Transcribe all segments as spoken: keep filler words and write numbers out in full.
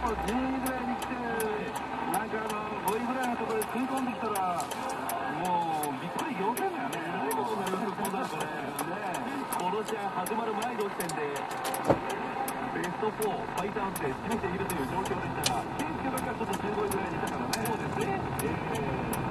ぱじゅうにぐらいに来て、なんかあのごいぐらいのところで食い込んできたら、もうびっくり仰天だよね。えらいことになりますよ、そうなるとね。この試合始まる前の時点で、ベストフォー、ファイターズで攻めているという状況でしたが、ケンケロがちょっとじゅうごいぐらいにいたからね。そうですね。えー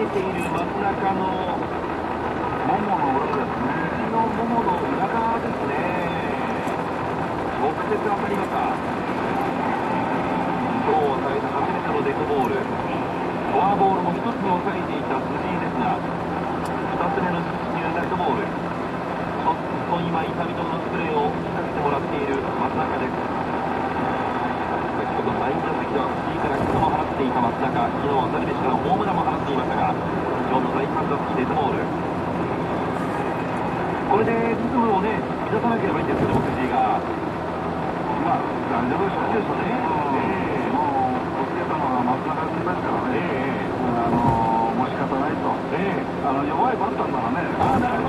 ている真ん中のももの裏ですね。右のももの裏側ですね。直接当たりました。今日与えた初めてのデッドボール。フォアボールも一つに抑えていた藤井ですが、ふたつめの失球デッドボール。ちょっと今痛み止めのスプレーを仕掛けてもらっている松中です。先ほど第二打席では藤井からヒットも放っていた松中、昨日はダルビッシュからホームランも放っていましたが、今日の第さん打席デッドボール。これでリズムをね、乱さなければいいんですけども、藤井が。まあ、大丈夫でしょうね。えー、もう、教えたのは松中君ですからね。えー、あのー、もう仕方ないと。えー、あの弱いバッターならね、ああ、なるほど。